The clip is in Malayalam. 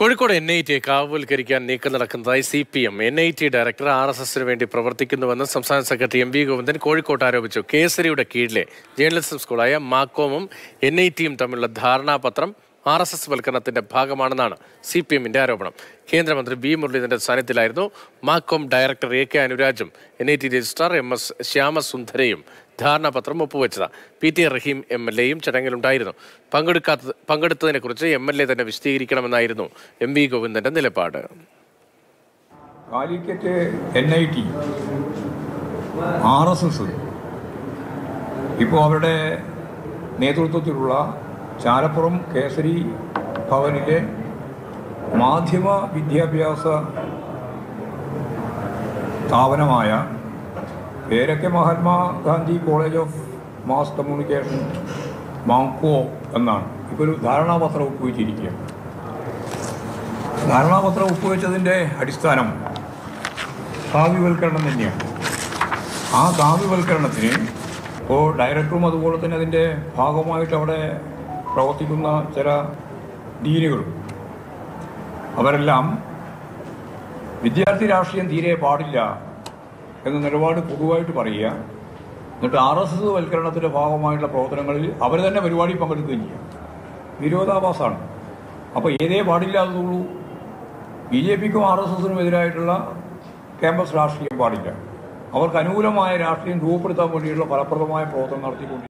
Kozhikode NIT കാവൽക്കരിക്കാൻ നീക്കം നടക്കുന്നതായി CPM NIT ഡയറക്ടർ ആർ.എസ വേണ്ടി പ്രവർത്തിക്കുന്നുവെന്ന് സംസ്ഥാന സെക്രട്ടറി Govindan കോഴിക്കോട്ട് ആരോപിച്ചു. കേസരിയുടെ കീഴിലെ ജേർണലിസം സ്കൂളായ മാക്കോമും NITയും തമ്മിലുള്ള ധാരണാപത്രം ആർ.എസ് വൽക്കരണത്തിന്റെ ഭാഗമാണെന്നാണ് CPMന്റെ ആരോപണം. കേന്ദ്രമന്ത്രി B. മുരളീധരന്റെ സാന്നിധ്യത്തിലായിരുന്നു മാക്കോം ഡയറക്ടർ A.K. അനുരാജും NIT രജിസ്ട്രാർ M.S. ശ്യാമസുന്ദരയും ധാരണാപത്രം ഒപ്പുവെച്ചത്. PT റഹീം MLAയും ചടങ്ങിലുണ്ടായിരുന്നു. പങ്കെടുത്തതിനെക്കുറിച്ച് MLA തന്നെ വിശദീകരിക്കണമെന്നായിരുന്നു Govindanന്റെ നിലപാട്. കാലിക്കറ്റ് NIT ആർ.എസ് ഇപ്പോൾ അവരുടെ നേതൃത്വത്തിലുള്ള ചാലപ്പുറം കേസരി ഭവനിലെ മാധ്യമ വിദ്യാഭ്യാസ സ്ഥാപനമായ പേരൊക്കെ Mahatma Gandhi college of mass communication മാങ്കോ എന്നാണ് ഇപ്പോൾ ഒരു ധാരണാപത്രം ഒപ്പുവെച്ചിരിക്കുക. ധാരണാപത്രം ഒപ്പുവെച്ചതിൻ്റെ അടിസ്ഥാനം കാവ്യവൽക്കരണം തന്നെയാണ്. ആ കാവ്യവൽക്കരണത്തിന് ഇപ്പോൾ ഡയറക്ടറും അതുപോലെ തന്നെ അതിൻ്റെ ഭാഗമായിട്ട് അവിടെ പ്രവർത്തിക്കുന്ന ചില ഡീനുകളും അവരെല്ലാം വിദ്യാർത്ഥി രാഷ്ട്രീയം തീരെ പാടില്ല എന്ന നിലപാട് പൊതുവായിട്ട് പറയുക. എന്നിട്ട് ആർ.എസ് വൽക്കരണത്തിൻ്റെ ഭാഗമായിട്ടുള്ള പ്രവർത്തനങ്ങളിൽ അവർ തന്നെ പരിപാടി പങ്കെടുക്കുകയും ചെയ്യുക. വിരോധാഭാസമാണ്. അപ്പോൾ ഏതേ പാടില്ലാത്തതുള്ളൂ. BJPക്കും ആർ.എസ്.നും എതിരായിട്ടുള്ള ക്യാമ്പസ് രാഷ്ട്രീയം പാടില്ല. അവർക്ക് അനുകൂലമായ രാഷ്ട്രീയം രൂപപ്പെടുത്താൻ വേണ്ടിയിട്ടുള്ള ഫലപ്രദമായ പ്രവർത്തനം നടത്തിക്കൊണ്ട്